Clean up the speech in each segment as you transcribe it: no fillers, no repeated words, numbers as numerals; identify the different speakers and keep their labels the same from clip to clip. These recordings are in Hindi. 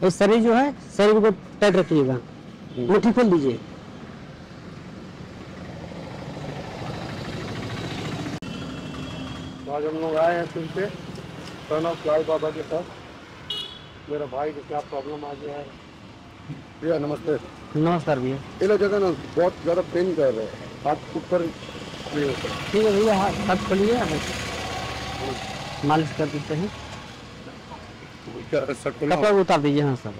Speaker 1: ये शरीर जो है, शरीर को टाइट रखिएगा, मुट्ठी खोल दीजिए।
Speaker 2: आज हम लोग आए हैं फिर से सन ऑफ लाल बाबा के साथ। मेरा भाई को क्या प्रॉब्लम आ गया है। भैया नमस्ते।
Speaker 1: नमस्कार भैया।
Speaker 2: ये लोग जगह ना बहुत ज़्यादा पेन कर रहे हैं, हाथ ऊपर
Speaker 1: ठीक है भैया, हाथ खोलिए, मालिश कर देते हैं। कपड़ा उतार दीजिए। हाँ सर।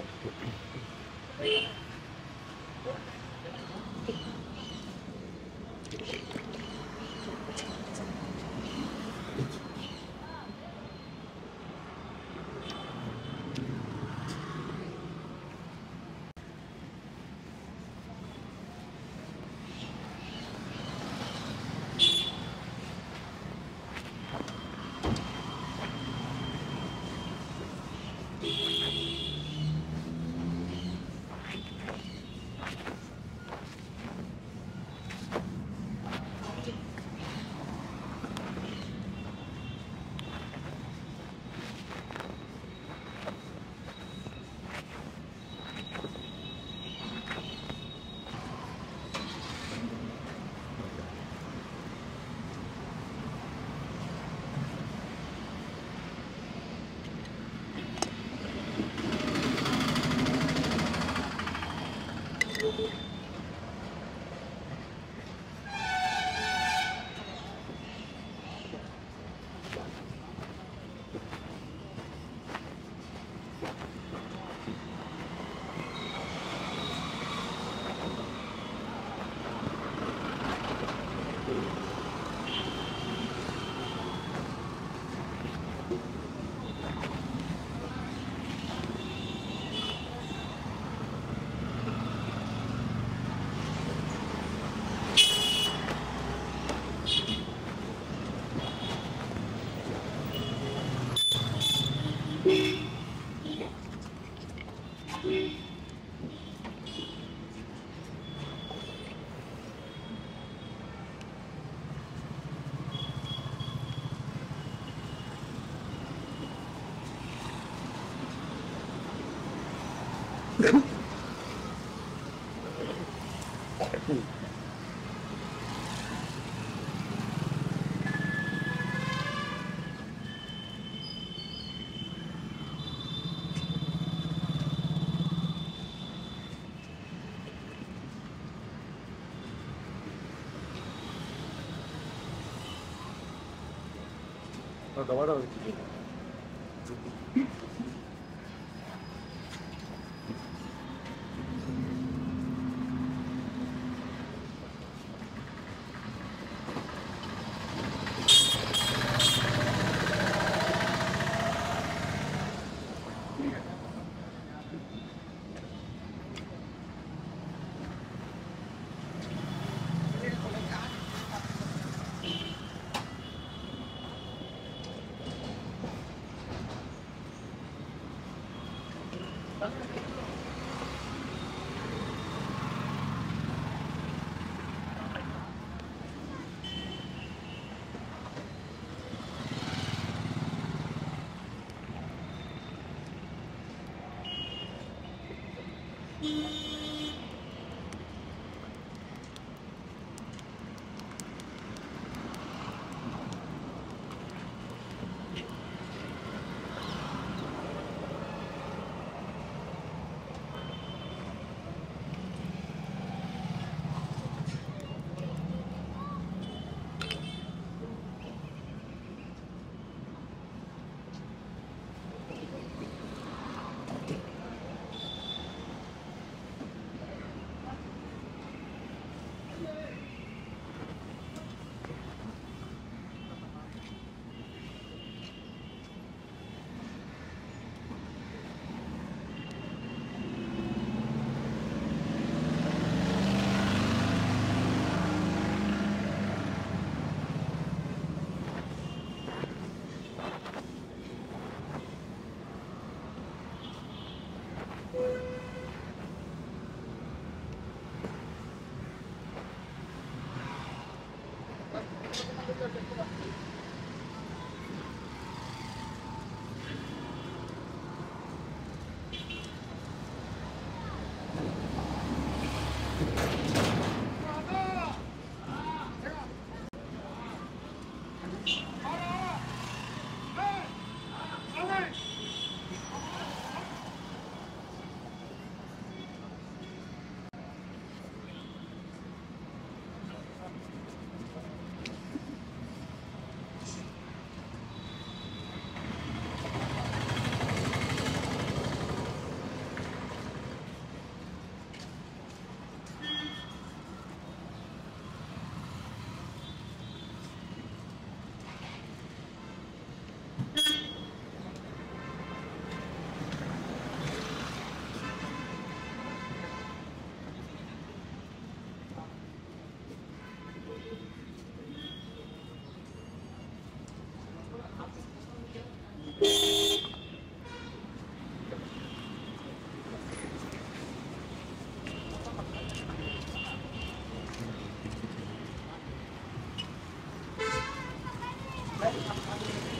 Speaker 2: दवा दो।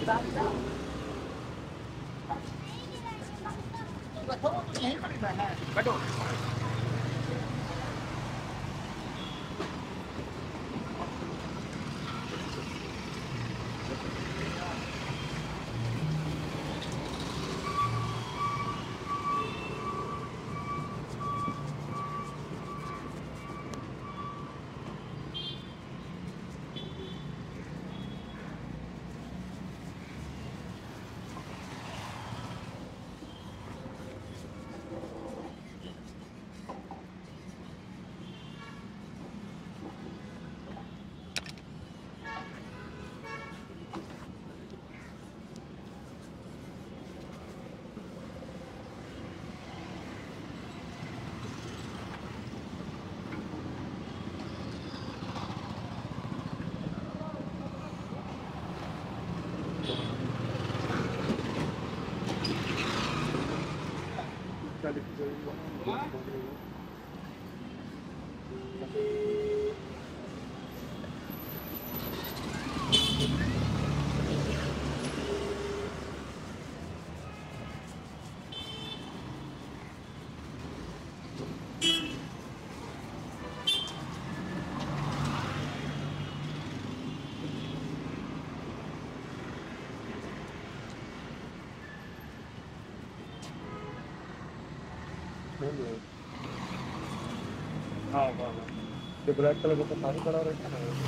Speaker 2: हाँ हाँ हाँ, ये ब्लैक कलर का साड़ी पड़ा रहता है ना,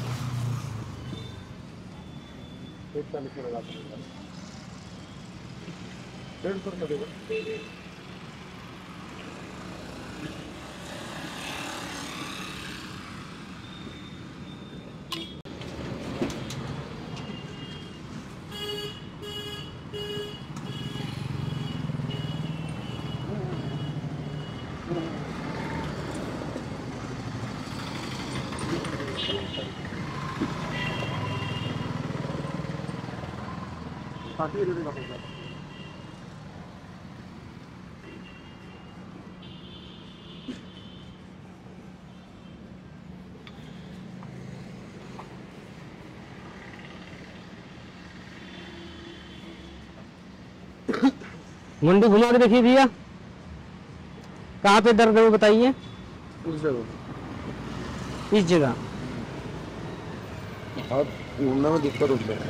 Speaker 2: 140 में लगा देगा, 150 रुपये देगा। काफी रेट का होगा।
Speaker 1: मुंडी घुमा के देखिए भैया, कहाँ पे दर्द है वो बताइए।
Speaker 2: इस जगह
Speaker 1: इस जगह
Speaker 2: आप घूमने में दिक्कत होती है।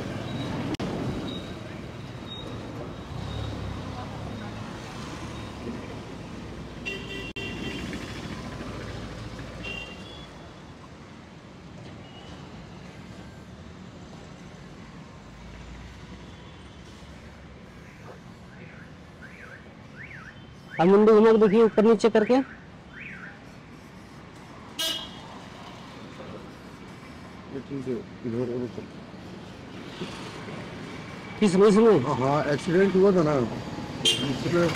Speaker 1: अब मुंडी घुमा के देखिए ऊपर नीचे करके।
Speaker 2: ये चीज़ इधर उधर
Speaker 1: किस में?
Speaker 2: हाँ, एक्सीडेंट हुआ था ना इसलिए।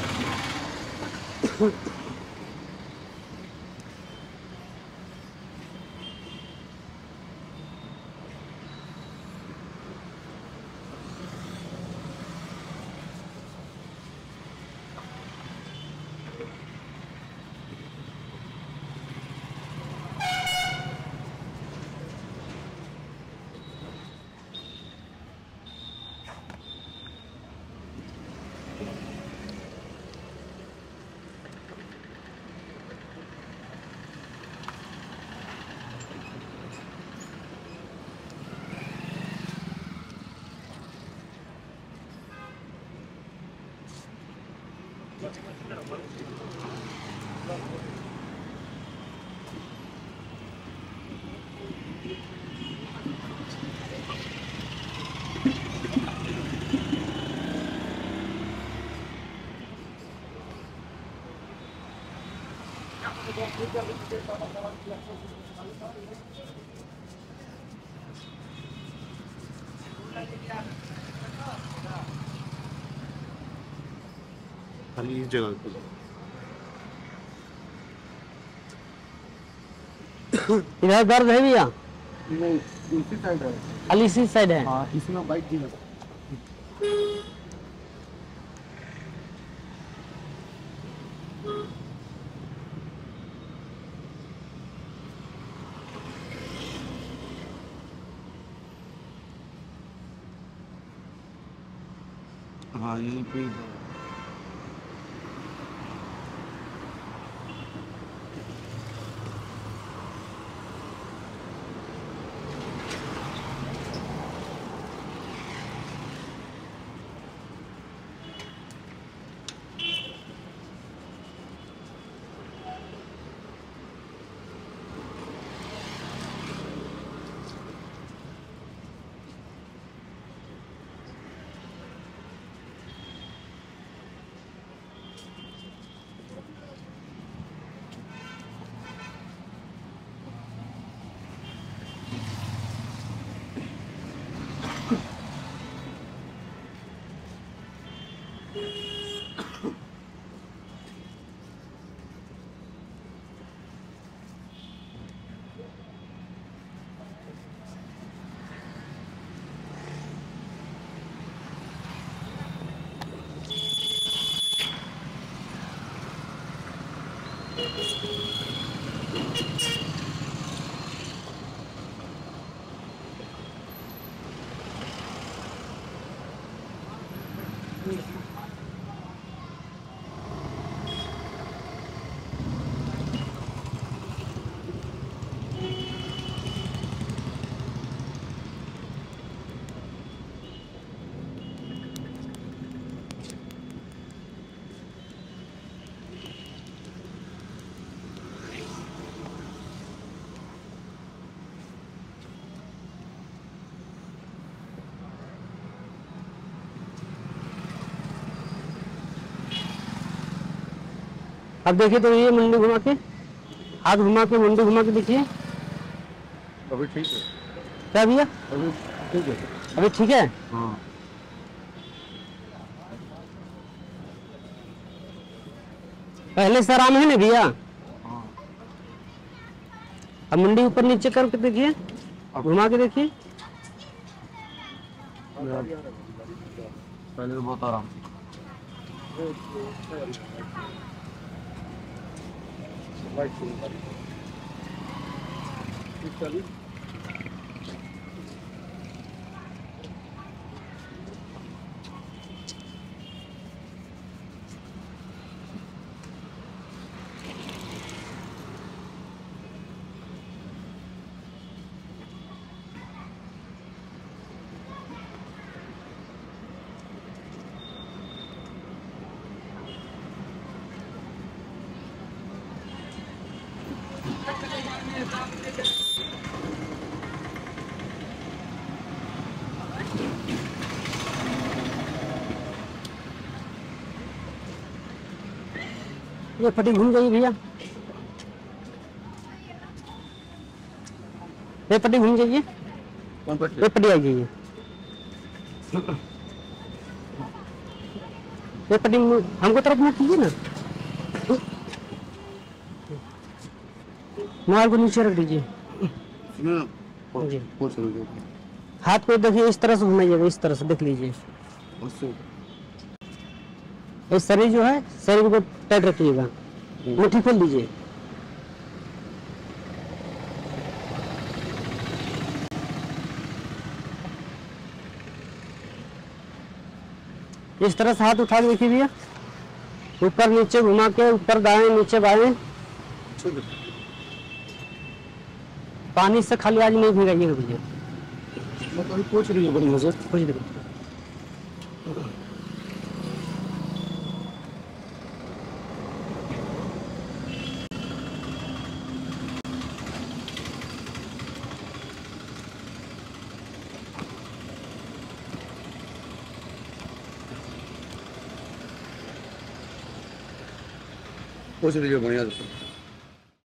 Speaker 2: खाली इस जगह पे
Speaker 1: इधर दर्द है भैया?
Speaker 2: नहीं, इसी साइड है।
Speaker 1: खाली इसी साइड है?
Speaker 2: हाँ, इसमें बाइक की है। हाँ यहीं पे।
Speaker 1: अब देखिए तो ये मुंडी घुमा के, हाथ घुमा के, मुंडी घुमा के देखिए।
Speaker 2: अभी ठीक है।
Speaker 1: क्या भैया?
Speaker 2: अभी ठीक है।
Speaker 1: अभी ठीक है।
Speaker 2: हाँ
Speaker 1: पहले से आराम है ना भैया?
Speaker 2: हाँ।
Speaker 1: अब मुंडी ऊपर नीचे करके देखिए, घुमा के देखिए।
Speaker 2: पहले तो बहुत आराम।
Speaker 1: ये पट्टी घूम जाइए भैया, ये पट्टी घूम जाइए,
Speaker 2: कौन पर?
Speaker 1: ये पट्टी आ जाइए, ये पट्टी हमको तरफ में कीजिए ना। मोबाइल को नीचे रख दीजिए जी। हाथ को देखिए इस तरह से घुमाइएगा, इस तरह से देख लीजिए। ये शरीर जो है, शरीर को टाइट रखिएगा, मुट्ठी खोल दीजिए। इस तरह से हाथ उठा के देखिए भैया, ऊपर नीचे घुमा के, ऊपर दाएं नीचे बाएं। पानी से खाली आज नहीं भिगाइएगा भैया।
Speaker 2: मैं तो पूछ रही हूँ बढ़िया से।
Speaker 1: कुछ देखो
Speaker 2: पूछ रही हूँ बढ़िया से।